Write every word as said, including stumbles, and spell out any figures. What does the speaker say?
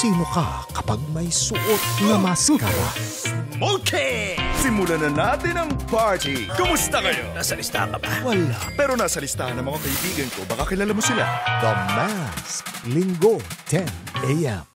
sino ka kapag may suot na maskara. Smokey! Simulan na natin ang party! Kumusta kayo? Nasa listahan ka ba? Wala. Pero nasa listahan ng mga kaibigan ko, baka kilala mo sila. The Mask. Linggo, ten a m